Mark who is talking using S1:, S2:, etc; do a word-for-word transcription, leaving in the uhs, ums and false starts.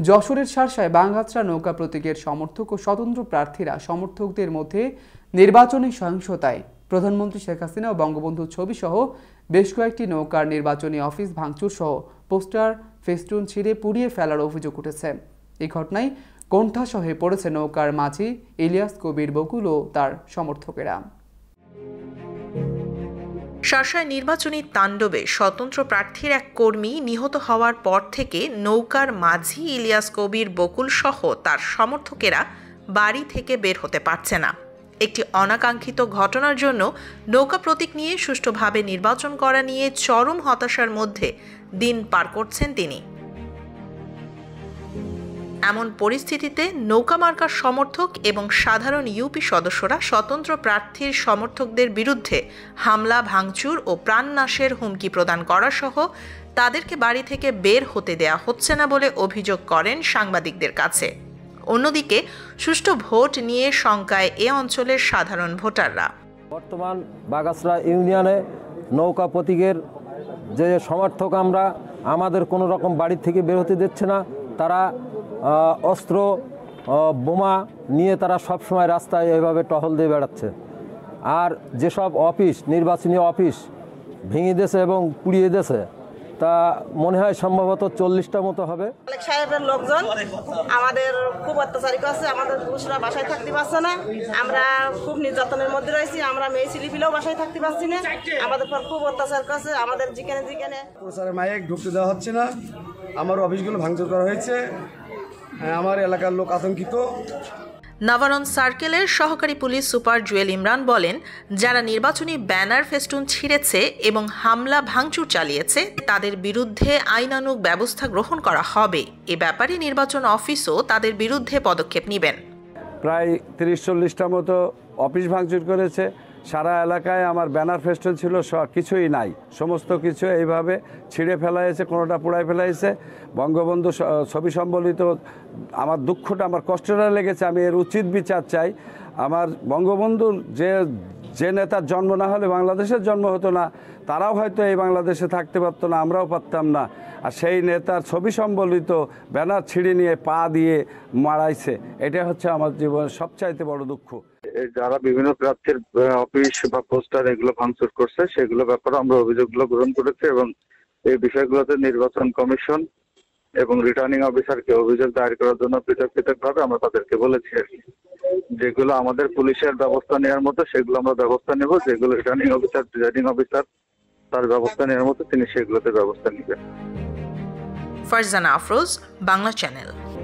S1: যশোরের শার্শায় বাঙ্গাচড়া নৌকা প্রতীকের সমর্থক ও স্বতন্ত্র প্রার্থীরা সমর্থকদের মধ্যে নির্বাচনী সহিংসতায় প্রধানমন্ত্রী শেখ হাসিনা ও বঙ্গবন্ধুর ছবি সহ বেশ কয়েকটি নৌকার নির্বাচনী অফিস ভাঙচুর সহ পোস্টার ফেস্টুন ছিঁড়ে পুড়িয়ে ফেলার অভিযোগ উঠেছে। এই ঘটনায় কোণঠাসা হয়ে পড়েছে নৌকার মাঝি ইলিয়াস কবির বকুল ও তার সমর্থকেরা।
S2: শার্শায় নির্বাচনী তাণ্ডবে স্বতন্ত্র প্রার্থীর এক কর্মী নিহত হওয়ার পর থেকে নৌকার মাঝি ইলিয়াস কবির বকুল সহ তার সমর্থকেরা বাড়ি থেকে বের হতে পারছে না। একটি অনাকাঙ্ক্ষিত ঘটনার জন্য নৌকা প্রতীক নিয়ে সুষ্ঠুভাবে নির্বাচন করা নিয়ে চরম হতাশার মধ্যে দিন পার করছেন তিনি। এমন পরিস্থিতিতে নৌকা মার্কার সমর্থক এবং সাধারণ ইউপি সদস্যরা স্বতন্ত্র প্রার্থীর সমর্থকদের বিরুদ্ধে হামলা, ভাঙচুর ও প্রাণনাশের হুমকি প্রদান করা সহ তাদেরকে বাড়ি থেকে বের হতে দেয়া হচ্ছে না বলে অভিযোগ করেন সাংবাদিকদের কাছে। অন্যদিকে সুষ্ঠু ভোট নিয়ে শঙ্কায় এ অঞ্চলের সাধারণ ভোটাররা।
S3: বর্তমান বাগাসরা ইউনিয়নে নৌকা প্রতীকের যে সমর্থক আমরা, আমাদের কোনো রকম বাড়ি থেকে বের হতে দিচ্ছে না। তারা অস্ত্র বোমা নিয়ে তারা সবসময় রাস্তায় এভাবে টহল দিয়ে বেড়াচ্ছে। আর যেসব অফিস, নির্বাচনী অফিস ভেঙে দিয়েছে এবং পুড়িয়ে দিয়েছে, তা মনে হয় সম্ভবত চল্লিশটা মতো হবে।
S4: সাহেবের লোকজন আমাদের খুব অত্যাচারী করছে, আমাদের পুরুষরা বাসায় থাকতে পারছে না, আমরা খুব নির্যাতনের মধ্যে রয়েছি, আমরা মেয়ে ছেলেপিলেও বাসায় থাকতে পারছি না, আমাদের পর খুব অত্যাচার করছে, আমাদের যেখানে যেখানে
S5: প্রচারের মাইক ঢুকতে দেওয়া হচ্ছে না, আমার অফিসগুলো ভাঙচুর করা হয়েছে, আমার এলাকার লোক আতঙ্কিত।
S2: নবারণ সার্কেলের সহকারী পুলিশ সুপার জুয়েল ইমরান বলেন, যারা নির্বাচনী ব্যানার ফেস্টুন ছিঁড়েছে এবং হামলা ভাঙচুর চালিয়েছে তাদের বিরুদ্ধে আইনানুগ ব্যবস্থা গ্রহণ করা হবে। এ ব্যাপারে নির্বাচন অফিসও তাদের বিরুদ্ধে পদক্ষেপ নেবেন।
S6: প্রায় তিরিশ চল্লিশটা মতো অফিস ভাঙচুর করেছে। সারা এলাকায় আমার ব্যানার ফেস্টুন ছিল, কিছুই নাই, সমস্ত কিছু এইভাবে ছিঁড়ে ফেলা হয়েছে, কোনোটা পোড়ায় ফেলা হয়েছে। বঙ্গবন্ধু ছবি সম্বলিত আমার দুঃখটা, আমার কষ্টটা লেগেছে, আমি এর উচিত বিচার চাই। আমার বঙ্গবন্ধুর যে যে নেতার জন্ম না হলে বাংলাদেশের জন্ম হতো না, তারাও হয়তো এই বাংলাদেশে থাকতে পারতো না, আমরাও পারতাম না। আর সেই নেতার ছবি সম্বলিত ব্যানার ছিঁড়ে নিয়ে পা দিয়ে মারাইছে, এটা হচ্ছে আমার জীবনের সবচাইতে বড় দুঃখ।
S7: যারা বিভিন্ন প্রার্থীর অফিস বা পোস্টার এগুলো ভাঙচুর করছে, সেগুলো ব্যাপারে আমরা অভিযোগগুলো গ্রহণ করেছি এবং এই বিষয়গুলোতে নির্বাচন কমিশন এবং রিটার্নিং অফিসারকে অভিযোগ দায়ের করার জন্য পৃথক পৃথকভাবে আমরা তাদেরকে বলেছি আর কি। যেগুলো আমাদের পুলিশের ব্যবস্থা নেওয়ার মতো সেগুলো আমরা ব্যবস্থা নেব, যেগুলো রিটার্নিং অফিসার প্রিজাইডিং অফিসার তার ব্যবস্থা নেওয়ার মতো তিনি সেগুলোতে ব্যবস্থা নেবেন।
S2: ফারজানা আফরোজ, বাংলা চ্যানেল।